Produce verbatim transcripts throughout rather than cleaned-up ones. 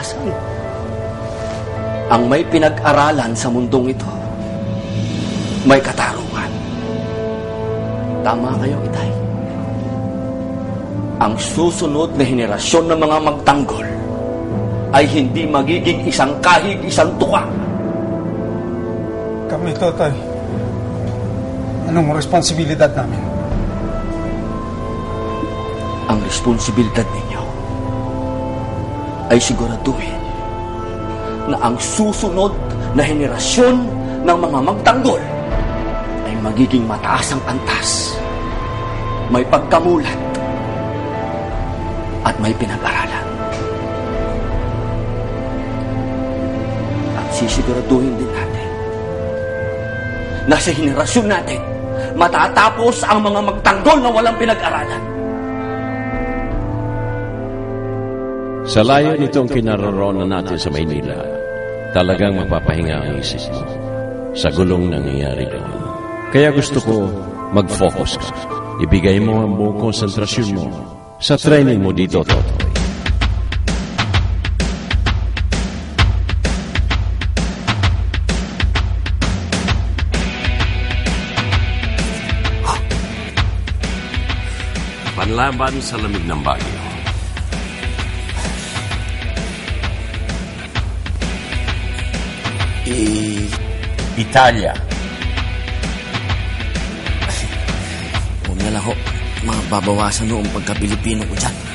kalikasan. Ang may pinag-aralan sa mundong ito, may katarungan. Tama kayo, Itay. Ang susunod na henerasyon ng mga magtanggol ay hindi magiging isang kahig, isang tuka. Kami, Tatay, anong responsibilidad namin? Ang responsibilidad ninyo ay siguraduhin na ang susunod na henerasyon ng mga magtanggol ay magiging mataas ang antas, may pagkamulat, at may pinag-aralan. At sisiguraduhin din natin na sa henerasyon natin matatapos ang mga magtanggol na walang pinag-aralan. Sa layo nitong kinaroroonan natin sa Maynila, talagang mapapahinga ang isip mo sa gulong nangyayari doon. Kaya gusto ko mag-focus ka. Ibigay mo ang buong konsentrasyon mo sa training mo dito, Totoy. Panlaban sa lamig ng bagyo. I... Italia. Huwag na lang ho. Mababawasan noong pagka-Pilipino ko dyan.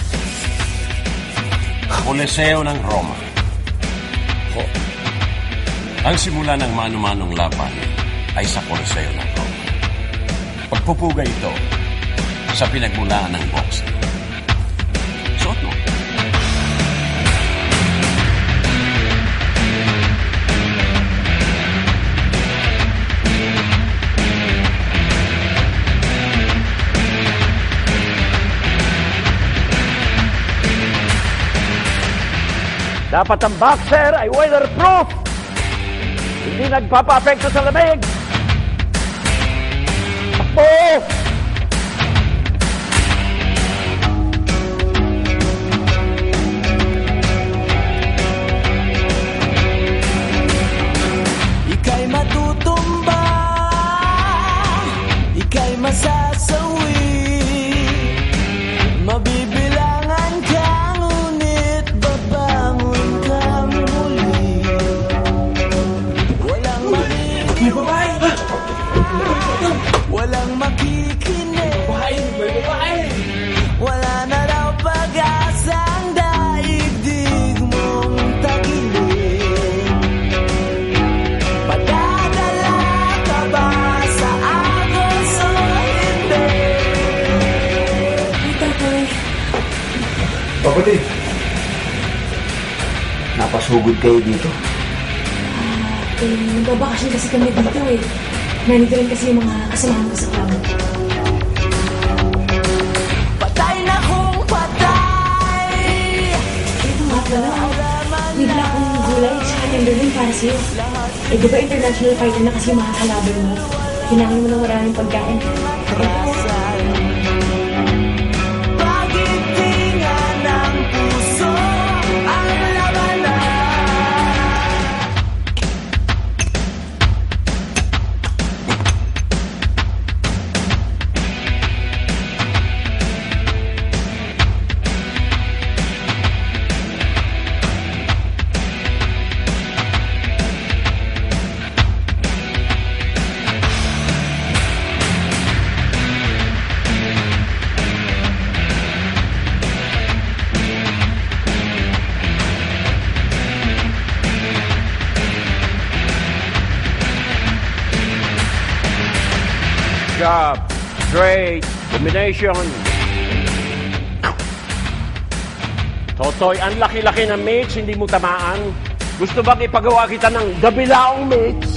Coliseo ng Roma. Ho. Ang simula ng mano-manong laban ay sa Coliseo ng Roma. Pagpupuga ito sa pinagmulaan ng boxing. Suot mo. Dapat ang boxer ay weatherproof. Hindi nagpapa-apekto sa lamig. Takbo! Ika'y matutumba, ika'y masasawi, mabibilangan ka, ngunit babangon ka muli. Walang makikinig, walang makikinig, wala na raw pag-asang daigdig mong tagilid. Padadala ka ba sa agos o hindi? Tatay. Kapatid, Napasugod kayo dito. Ah, eh, nagbabakasyon kasi kami dito eh. Nandito rin kasi yung mga kasamahan ko sa club. Patay na kung patay. Ito nga pala, bigla akong gulay sa kanyang rin para sa'yo. Eh, di ba international fighter na kasi yung mga kalaban mo? Kailangan mo ng maraming pagkain. Pagitingan ng puso ang labanan. Job, straight, combination. Totoy, ang laki-laki ng mates, hindi mo tamaan. Gusto bang ipagawa kita ng gabilaong mates?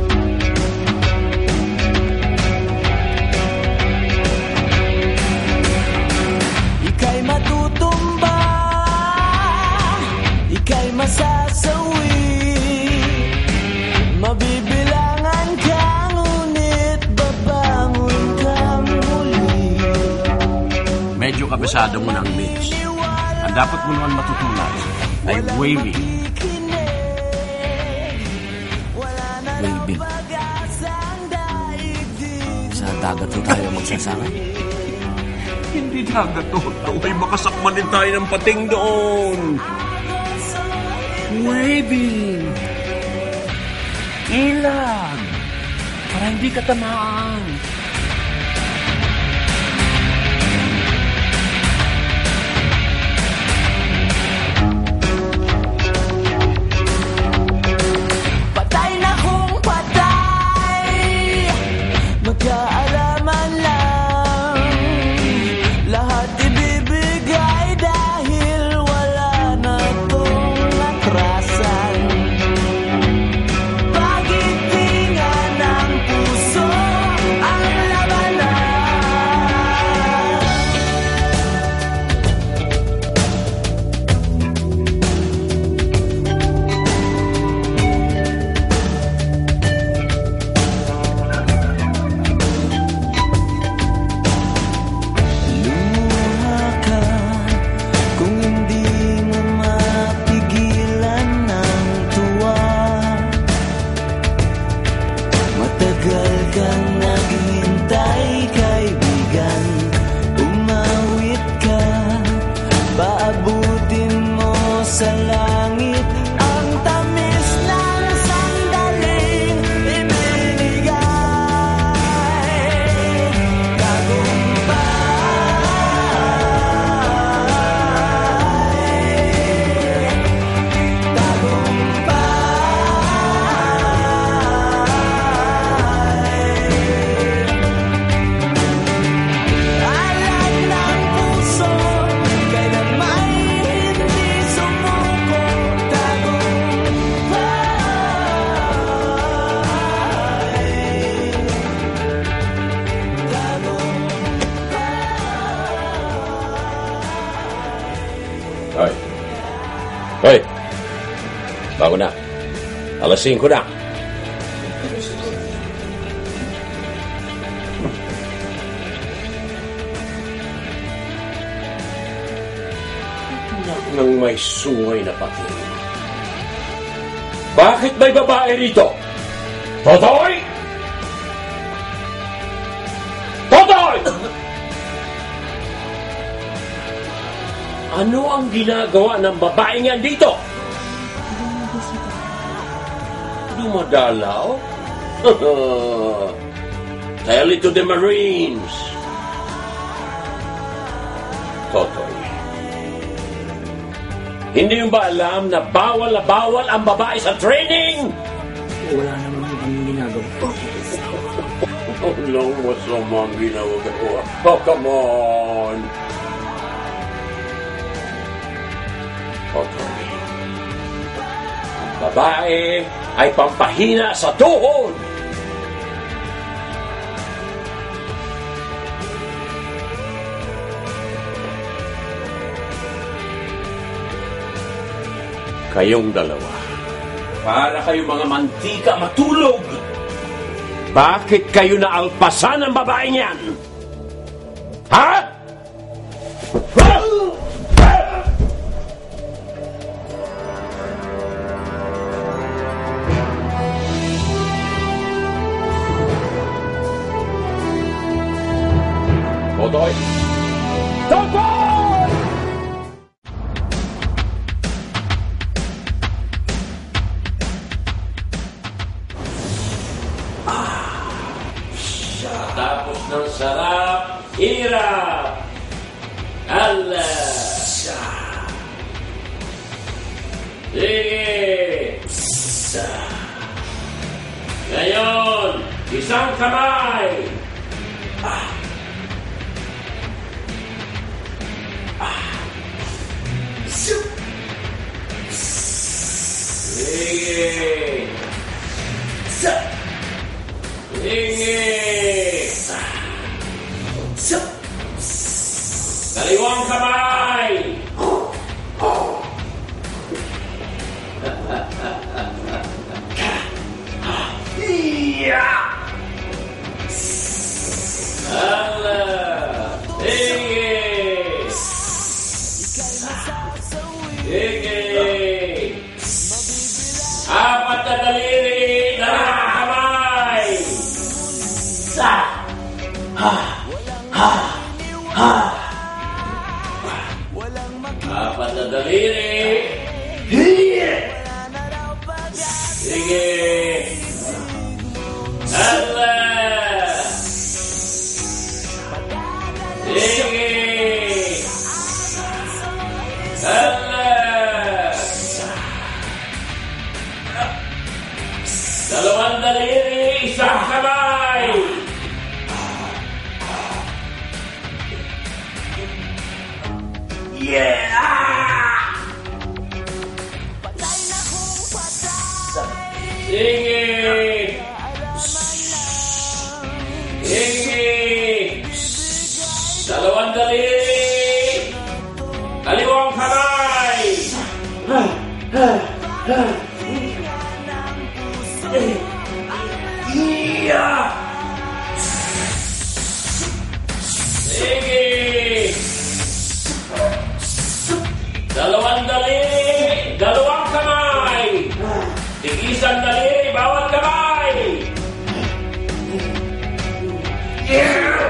Ika'y matutumba, ika'y masasawi, mabibilangan ka, ngunit babangon ka muli. Medyo kabisado mo ng mates. Ang dapat mo naman matutunan ay waving. Waving. Sa dagat po tayo magsasama. Hindi dagat to. Ay makasakman din tayo ng pating doon. Waving. Ilag. Para hindi ka tamaan. Patay na kung patay, magkaalaman lang. Lahat ibibigay dahil wala na tong latrasan. Pagitingan ng puso ang labanan. Lumuha ka kung hindi mo mapigilan ng tuwa. Matagal kang naghihintay, kaibigan. Umawit ka, paabutin mo sa langit ang tamis ng sandaling ibinigay. Tagumpay, alam ng puso, kailanman hindi sumuko. Tagumpay, Hoy. Hoy. Bago na. Alas singko na. Anak ng may sungay na pating. Bakit may babae rito? Totoy! Totoy! Ano ang ginagawa ng babaeng yan dito? Dumadalaw? Tell it to the Marines. Totoy. Hindi yung ba alam na bawal na bawal ang babae sa training? Wala naman kami ginagawa. Walang masamang ginagawa. Oh, come on. Totoy. Ang babae ay pampahina sa tuhod. Kayong dalawa, para kayong mga mantika matulog. Bakit kayo naalpasan ng babae niyan? Ha? Totoy! Totoy! Tapos ng sarap, hirap. Allah. Sige. Ngayon, isang kamay. Ah. Ah. Sige. Sige. Kaliwang kamay. Yeah. Allah. Sige. Sige. Apat na daliri. Sige. Ala. Sige. Ala. Dalawang daliri, isang kamay. Yeah! Sige! Sige! Dalawang daliri! Kaliwang kamay! Yeah! Sige! Dalawang daliri, dalawang kamay. Tig-isang daliri, bawat kamay. Yeah!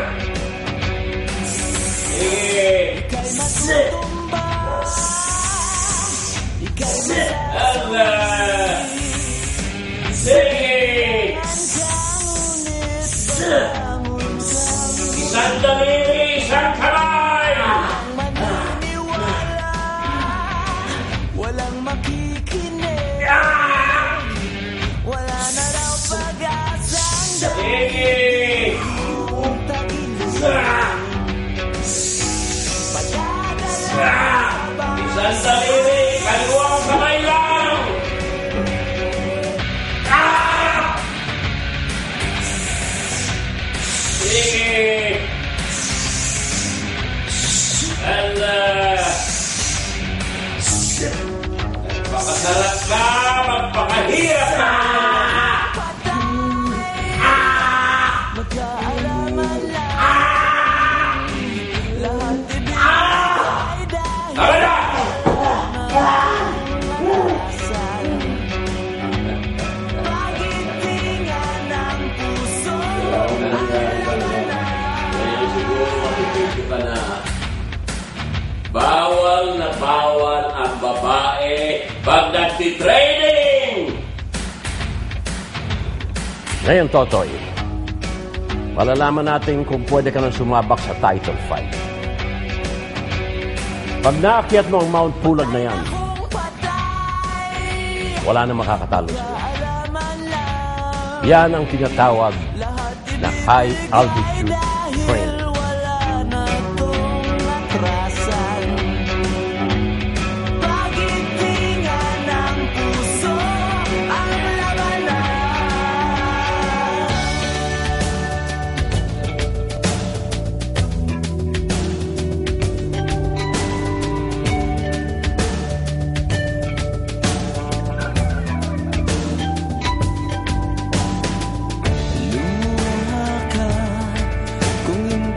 Sige. Ala. Sige. Isang daliri, isang kamay. Walang makikinig, Yeah! wala na raw pag-asang Sige. tagilid. Isang daliri, kaliwang kamay lang. Ah! Sige. Ala. Magpakasarap ka, magpakahirap ka. Magkaalaman lang, lahat ibigay dahil Tama na! pagitingan ng puso. Ngayon siguro makikita ka na bawal na bawal ang babae pag nagtitraining! Ngayon, Totoy, malalaman natin kung pwede ka nang sumabak sa title fight. Pag naakyat mo ang Mount Pulag na yan, wala na makakatalo sa'yo. Yan ang tinatawag na high altitude training. Wala na tong atrasan. Pagitingan ng puso ang labanan. Lumuha ka kung hindi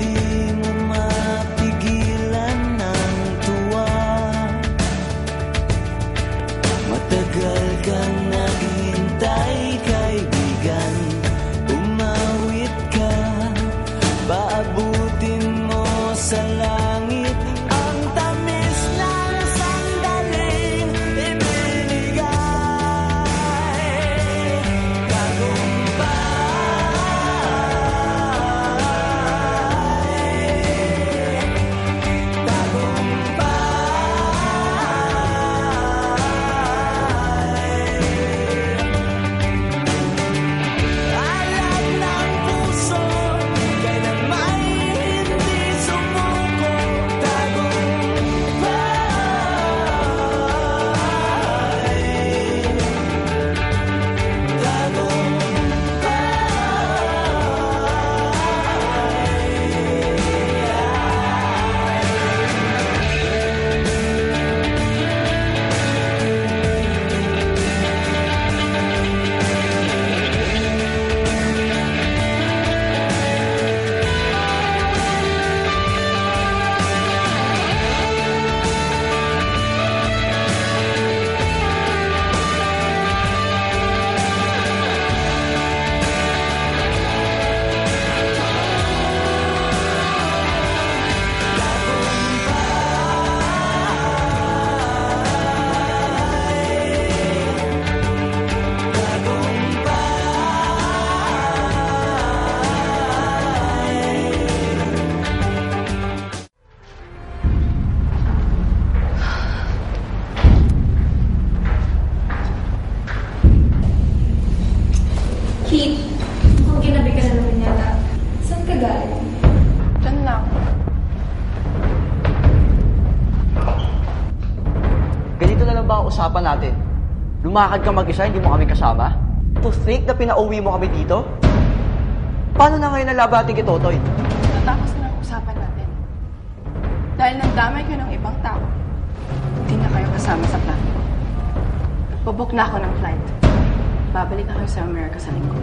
usapan natin. Lumakad ka mag-isa, hindi mo kami kasama? To think na pinauwi mo kami dito? Paano na ngayon nalabati kay Totoy? Natapos na ang usapan natin. Dahil nagdamay ka ng ibang tao, hindi na kayo kasama sa plan ko. Pabook na ako ng flight. Babalik na kayo sa Amerika sa linggo.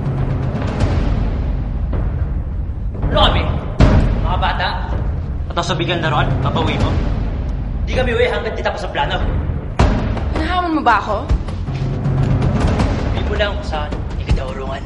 Ano kami? Mga bata? At ang sabigan na ron, mabawi mo? Di kami uwi hanggang di tapos ang plano. Nahamon mo ba ako? Hindi mo lang kung saan hindi kita urungan.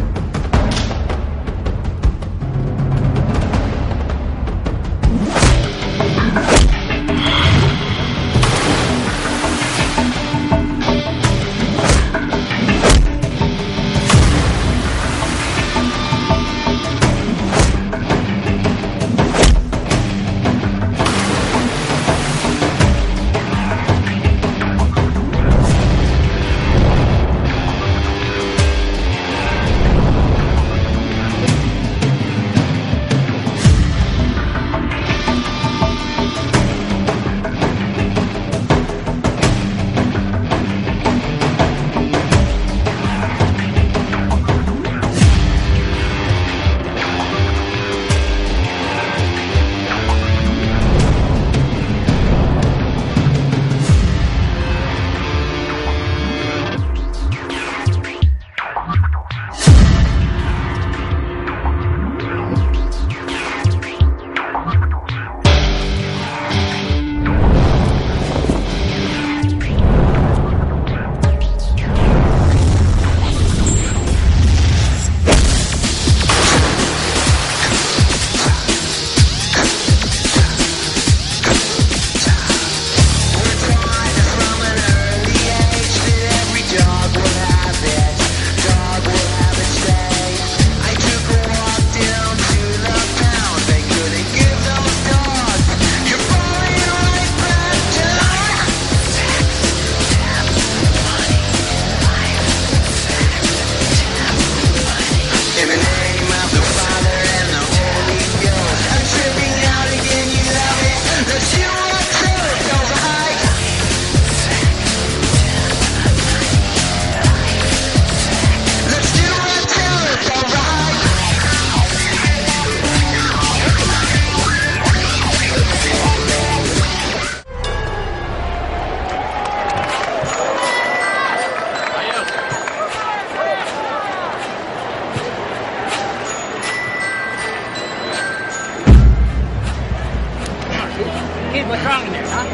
Kid, what's wrong in there, huh?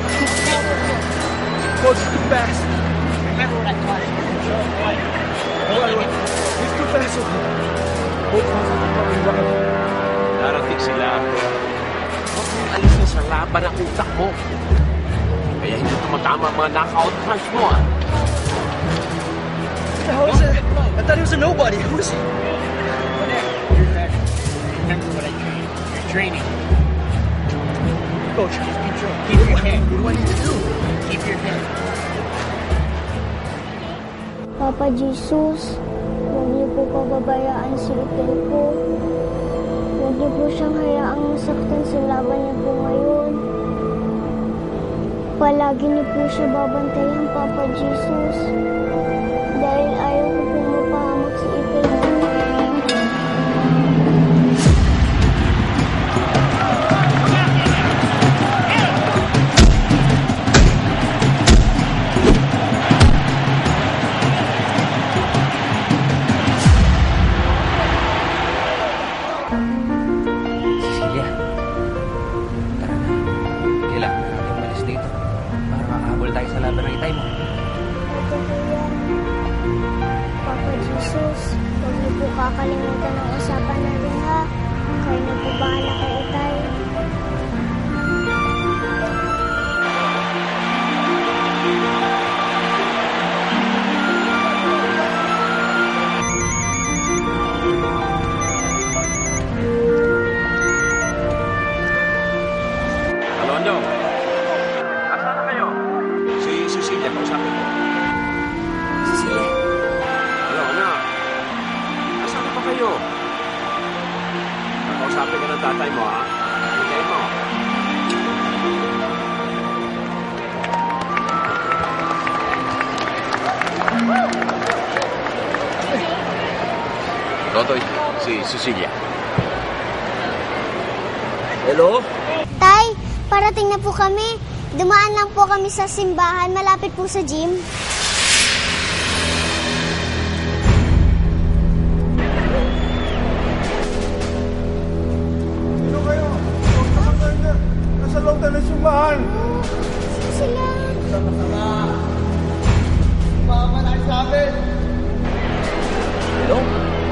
Coach, too fast. Remember what I taught you. He's too fast. Coach, darating sila. Huwag mong alisin sa laban ang utak mo. Kaya hindi tumatama ang mga knockout punch mo, ah. What the hell is it? I thought he was a nobody. Who is he? You're better. Remember what I trained. You're training. Coach, Control. Keep your head. what do I need to do? Keep your head. Papa Jesus, huwag niyo po pababayaan si Itel po. Huwag niyo po siyang hayaang masaktan sa laban niya po ngayon. Palagi niyo po siya babantayan, Papa Jesus. Dahil ayaw ko po mapahamak si Itel po. Kakalimutan ang usapan natin, ha? Kayo na po bahala kay Itay. Alonzo, asaan na kayo? Si Cecilia, kausapin mo. Cecilia? Hello, anak. Asaan pa kayo? Nakausapin ka ng tatay mo, ha? Hintayin mo. Totoy, si Cecilia. Hello? Tay, parating na po kami. Dumaan lang po kami sa simbahan, malapit po sa gym. Sino kayo? Huwag naman kayo na. Nasa loob na ng simbahan. Sila. Sama-sama. Mama na sa amin. Hello?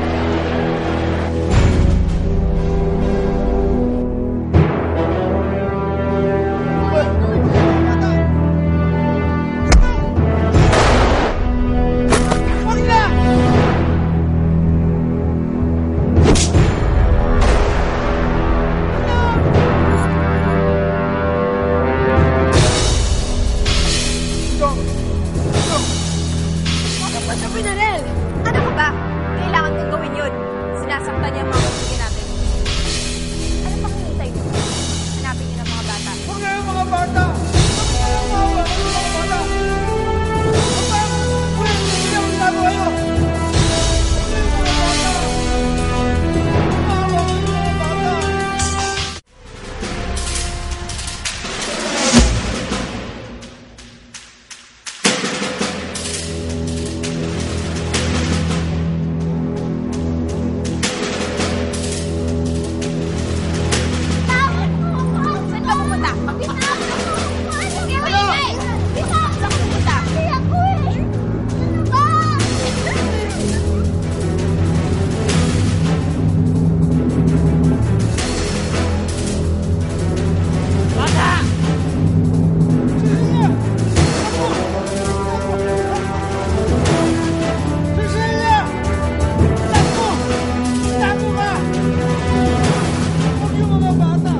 Bakit pa siya pinarel? Ano ka ba? Kailangan kong gawin yun. Sinasaktan niya ang mga kaibigan natin. Ano pang hinihintay mo? Hanapin niyo ng mga bata. Huwag na yung mga bata! Huwag na yung mga bata! Huwag na! Huwag na! Uy, hindi ako sabi kayo! Huwag na yung mga bata! Huwag na yung mga bata! Saan ka pupunta? Sige, wait, wait! Saan ka pupunta? Cecilia! Tago! Tago ka! Huwag yung mga bata!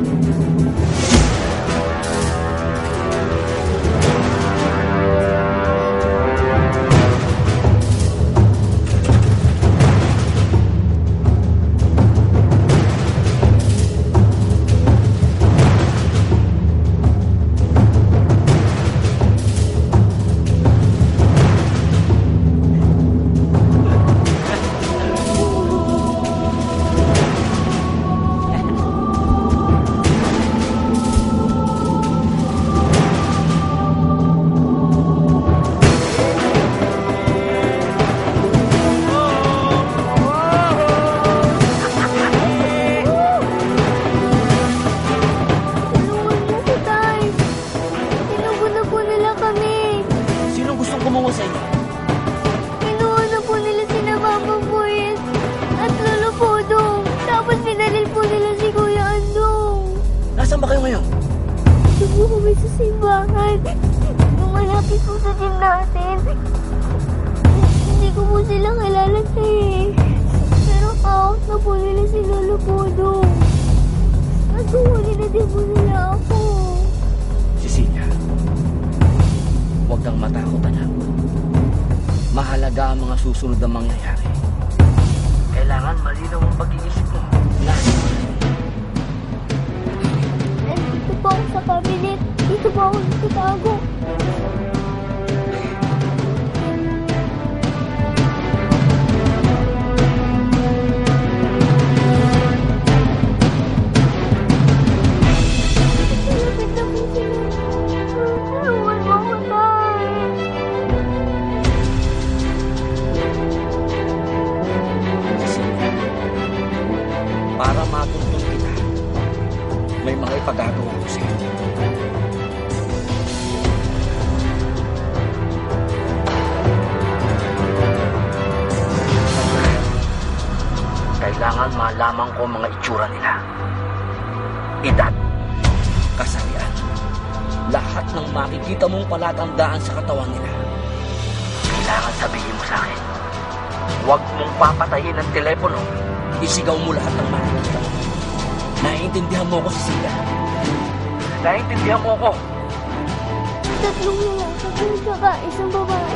Tulungan mo ko, Tay. Tinugo na po nila kami. Sinong gustong kumuha sa inyo? Kinuha na po nila si na Mama Boyet at Lolo Podong. Tapos pinaril po nila si Kuya Andong. Nasaan ba kayo ngayon? Ito po kami sa simbahan. Nung malapit po sa gym natin. Hindi ko po sila kilala, Tay. Pero out na po nila si Lolo Podong. At kukunin na din po nila ako. Cecilia, huwag kang matakot, anak. Mahalaga ang mga susunod na mangyayari. Kailangan malinaw ang pag-iisip mo. Nasa Nandito po ako sa cabinet. Dito po ako nagtatago. Malapit na po sila. Tulungan mo ako, Tay. para matuntun kita, may mga ipagagawa ko sa'yo. Kailangan malaman ko mga itsura nila. Edad, kasarian, lahat ng makikita mong palatandaan sa katawan nila. Kailangan sabihin mo sa akin. Huwag mong papatayin ang telepono. Isigaw mo lahat ng makikita mo. Naiintindihan mo ako, Cecilia. Naiintindihan mo ako. Tatlong lalaki at saka isang babae.